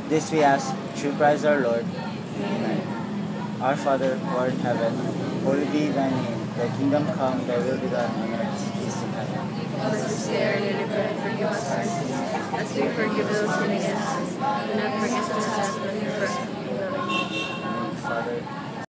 This we ask through Christ our Lord. Amen. Our Father, who art in heaven, hallowed be thy name. Thy kingdom come, thy will be done on earth as it is in heaven. Give us this day our daily bread, forgive us our sins, as we forgive those who sin against us. Do not forget us